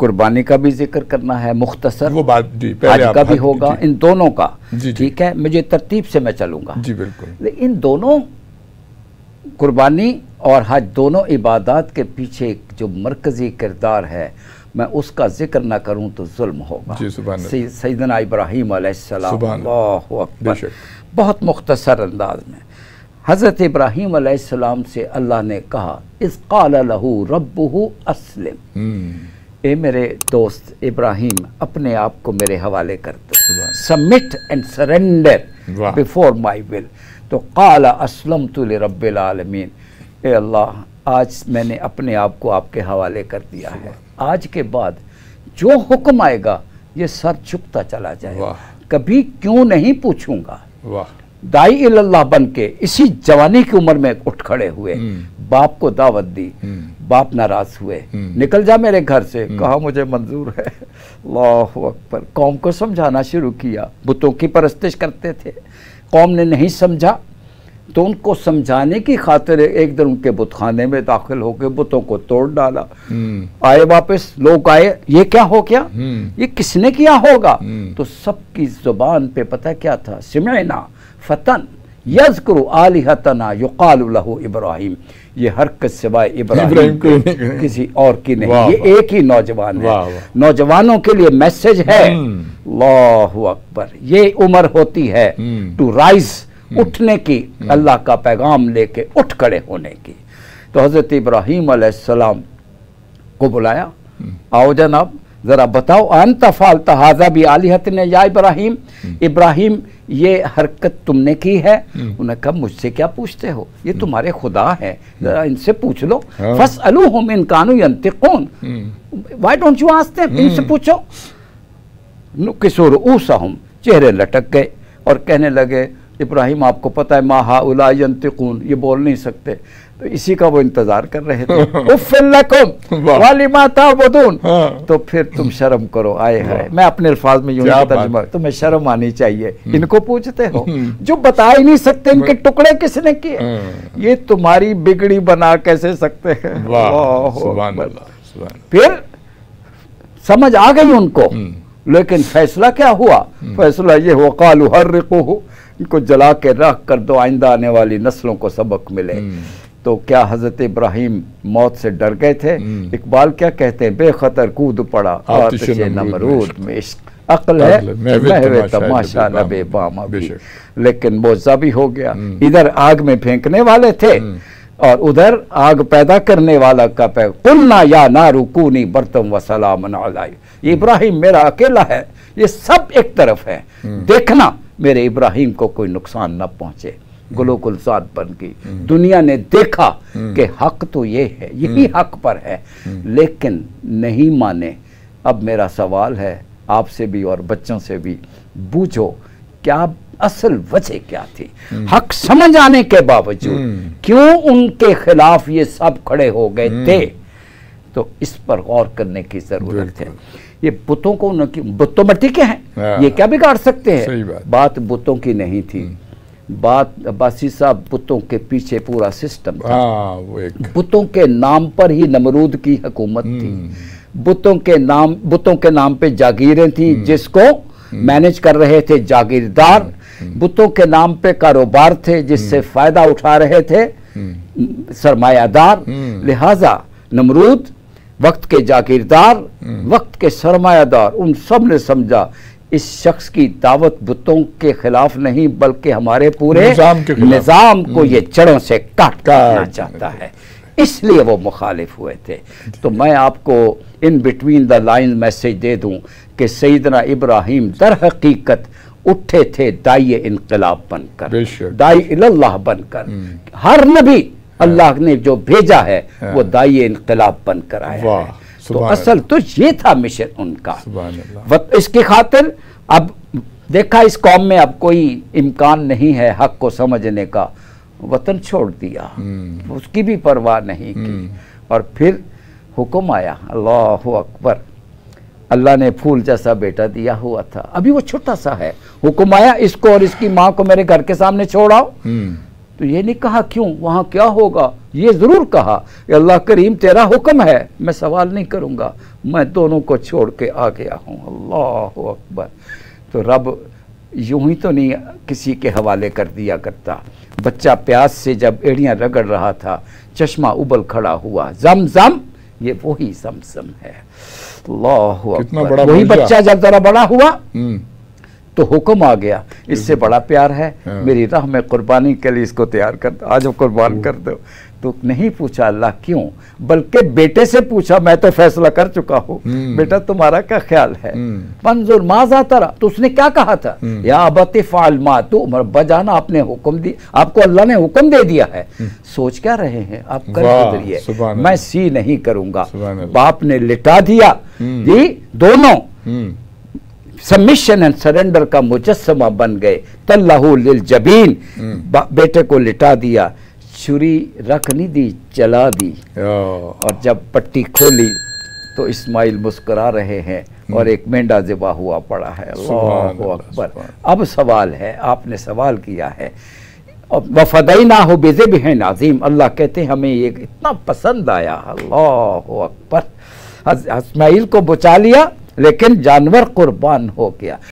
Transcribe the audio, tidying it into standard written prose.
कुर्बानी का भी जिक्र करना है मुख्तसर, वो बात जी हज का भी होगा, इन दोनों का। ठीक है, मुझे तरतीब से मैं चलूंगा जी बिल्कुल। इन दोनों कुर्बानी और हज दोनों इबादत के पीछे जो मरकजी किरदार है, मैं उसका जिक्र ना करूं तो जुल्म होगा। सैयदना इब्राहीम अलैहिस्सलाम, अल्लाहु अकबर, बहुत मुख्तसर अंदाज में हज़रत इब्राहीम अलैहिस्सलाम से अल्लाह ने कहा, इज़ क़ाल लहू रब्बुहु अस्लिम, ए मेरे दोस्त इब्राहीम अपने आप को मेरे हवाले कर दो, submit and surrender before my will. तो क़ाल अस्लमतु लिरब्बिल आलमीन, ए अल्लाह आज मैंने अपने आप को आपके हवाले कर दिया है, आज के बाद जो हुक्म आएगा ये सर झुकता चला जाएगा, कभी क्यों नहीं पूछूंगा। दाई इल्लल्लाह बन के इसी जवानी की उम्र में उठ खड़े हुए, बाप को दावत दी, बाप नाराज हुए, निकल जा मेरे घर से, कहा मुझे मंजूर है। अल्लाहु अकबर, कौम को समझाना शुरू किया। बुतों की परस्तिश करते थे, कौम ने नहीं समझा तो उनको समझाने की खातिर एक दिन उनके बुतखाने में दाखिल होकर बुतों को तोड़ डाला। आए वापस, लोग आए, ये क्या हो गया, ये किसने किया होगा? तो सबकी जुबान पे पता क्या था, सिमअना फतन यज़कुरु आलिहतना युक़ालु लहू इब्राहीम, ये हरकत सिवाय इब्राहीम किसी और की नहीं, ये एक ही नौजवान है। नौजवानों के लिए मैसेज है, अल्लाहु अकबर, ये उम्र होती है टू राइज, उठने की, अल्लाह का पैगाम लेके उठ खड़े होने की। तो हज़रत इब्राहीम अलैहिस्सलाम को बुलाया, आओ जनाब ज़रा बताओ, अंत फालता हाजा भी आलिहतने या इब्राहीम, इब्राहीम ये हरकत तुमने की है? उन्होंने कहा मुझसे क्या पूछते हो, ये तुम्हारे खुदा है, जरा इनसे पूछ लो। फस्अलूहुम इन कानू यंतिकून, why don't you ask them, इनसे पूछो। नुकिसू रुऊसहुम, चेहरे लटक गए और कहने लगे, इब्राहीम आपको पता है मा हाउला यंतिकून, ये बोल नहीं सकते। तो इसी का वो इंतजार कर रहे थे। उफ़्फ़िल लकुम वलिमा ताबुदून, तो फिर तुम शर्म करो। आए है, मैं अपने अल्फाज में यूं तर्जुमा, तुम्हें शर्म आनी चाहिए, इनको पूछते हो जो बता ही नहीं सकते इनके टुकड़े किसने किए, ये तुम्हारी बिगड़ी बना कैसे सकते हैं। फिर समझ आ गई उनको, लेकिन फैसला क्या हुआ? फैसला ये हुआ, क़ालू हर्रिक़ूहु, इनको जला के रख कर दो, आइंदा आने वाली नस्लों को सबक मिले। तो क्या हजरत इब्राहीम मौत से डर गए थे? इकबाल क्या कहते हैं, बेखतर कूद पड़ा आतिशे नमरूद में, अक्ल है महवे तमाशा लबे बामा भी, लेकिन मौजा भी हो गया। इधर आग में फेंकने वाले थे और उधर आग पैदा करने वाला का कुलना या नारू कूनी बर्तम व सलामन अलैहि, इब्राहिम मेरा अकेला है, ये सब एक तरफ है, देखना मेरे इब्राहिम को कोई नुकसान न पहुंचे। गुलो गुलजाद बन गई। दुनिया ने देखा कि हक तो ये है, यही हक पर है, लेकिन नहीं माने। अब मेरा सवाल है आपसे भी और बच्चों से भी, बूझो क्या असल वजह क्या थी? हक समझ आने के बावजूद क्यों उनके खिलाफ ये सब खड़े हो गए थे? तो इस पर गौर करने की जरूरत है। ये बुतों को, बुत तो मिट्टी के हैं, ये क्या बिगाड़ सकते हैं? बात बुतों की नहीं थी, बात अब्बासी साहब बुतों के पीछे पूरा सिस्टम था। बुतों के नाम पर ही नमरूद की हुकूमत थी, बुतों के नाम पे जागीरें थी जिसको मैनेज कर रहे थे जागीरदार, बुतों के नाम पे कारोबार थे जिससे फायदा उठा रहे थे सरमायादार। लिहाजा नमरूद, वक्त के जागीरदार, वक्त के सरमायादार, उन सब ने समझा इस शख्स की दावत बुतों के खिलाफ नहीं बल्कि हमारे पूरे निजाम को ये जड़ों से काटना चाहता है, इसलिए वो मुखालिफ हुए थे। तो मैं आपको in between the line message दे दूं कि सैयदना इब्राहीम दर हकीकत उठे थे दाई इनकलाब बनकर, दाई इल्लल्लाह बनकर। हर नबी अल्लाह ने जो भेजा है वो दाई इनकलाब बनकर आया है। तो असल तो ये था मिशन उनका। इसकी खातिर अब देखा इस कौम में अब कोई इम्कान नहीं है हक को समझने का, वतन छोड़ दिया, उसकी भी परवाह नहीं की। और फिर हुक्म आया, अल्लाहु अकबर, अल्लाह ने फूल जैसा बेटा दिया हुआ था, अभी वो छोटा सा है, हुक्म आया इसको और इसकी माँ को मेरे घर के सामने छोड़ आओ। तो ये नहीं कहा क्यों, वहाँ क्या होगा, ये ज़रूर कहा कि अल्लाह करीम तेरा हुक्म है, मैं सवाल नहीं करूँगा, मैं दोनों को छोड़ के आ गया हूँ। अल्लाह अकबर। तो रब यूं ही तो नहीं किसी के हवाले कर दिया करता। बच्चा प्यास से जब एड़ियाँ रगड़ रहा था, चश्मा उबल खड़ा हुआ, ज़म-ज़म, ये वही ज़म-ज़म है। अल्लाह अकबर। वही बच्चा जब ज़रा बड़ा हुआ तो हुक्म आ गया, इससे बड़ा प्यार है, मेरी राह में कुर्बानी के लिए इसको तैयार कर दो, आज कुर्बान कर दो। तो नहीं पूछा अल्लाह क्यों, बल्कि बेटे से पूछा, मैं तो फैसला कर चुका हूँ, बेटा तुम्हारा क्या ख्याल है। मंजूर माजा तरा, तो उसने क्या कहा था, या अबती फ़अल मा तुअमर, बजाना आपने हुक्म दी, आपको अल्लाह ने हुक्म दे दिया है, सोच क्या रहे हैं आप, कर गुजरिए, मैं सी नहीं करूंगा। बाप ने लिटा दिया जी, दोनों सबमिशन एंड सरेंडर का मुजस्समा बन गए। तल्लाहु लिल जबीन, बेटे को लिटा दिया, छुरी रख नहीं दी, चला दी। और जब पट्टी खोली तो इस्माइल मुस्कुरा रहे हैं और एक मेंढा ज़िबा हुआ पड़ा है। अल्लाहु अकबर। अब सवाल है, आपने सवाल किया है, वफ़दैना हो बिज़िब्हिन अज़ीम, अल्लाह कहते हैं हमें ये इतना पसंद आया। अल्लाहु अकबर। इस्माइल को बचा लिया लेकिन जानवर कुर्बान हो गया।